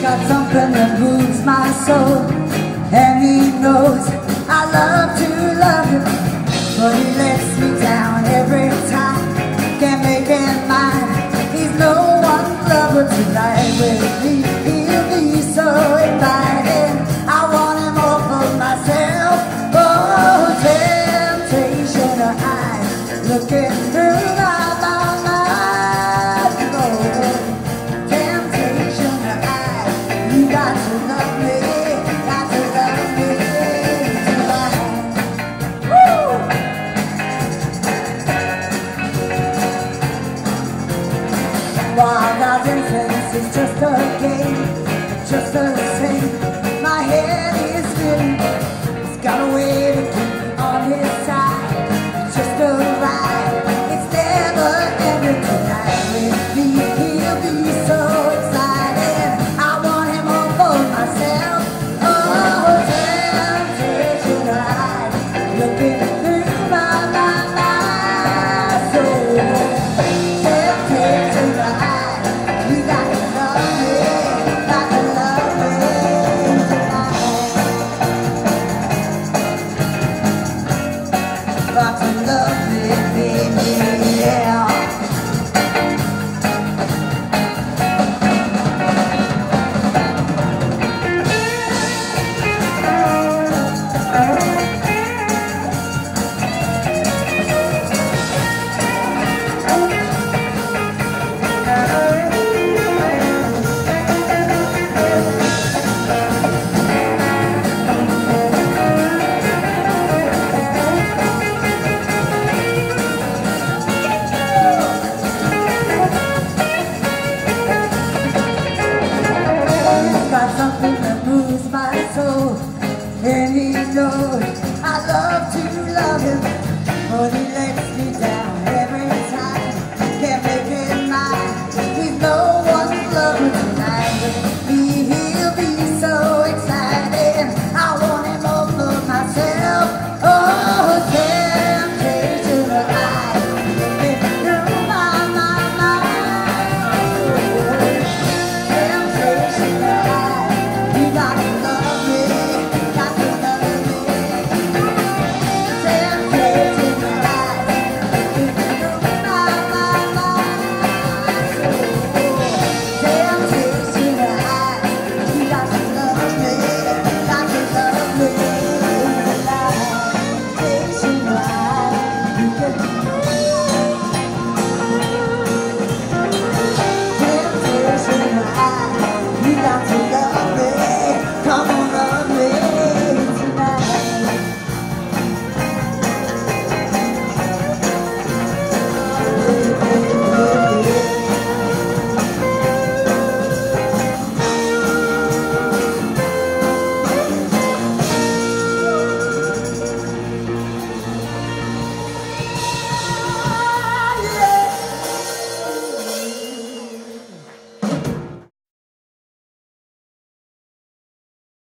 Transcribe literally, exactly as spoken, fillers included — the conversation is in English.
got something that moves my soul, and he knows I love to love him, but he lets me down every time. Can't make him mine. He's no one lover tonight with me. He'll be so inviting. I want him all for myself. Oh, temptation of eyes looking through my mind. Oh, temptation of eyes. You got to love me, got to love me tonight. Woo! Wild out incense is just a game, just the same. My head is spinning. He's got a way to keep me on his side. Just a ride. It's never ending tonight with me. He'll be so excited. I want him all for myself. Oh, temptation eyes looking through my mind, my soul. Temptation eyes, you got to love me, got to love me tonight. Got to love me, baby, yeah. He's got something that moves my soul, and he knows I love to love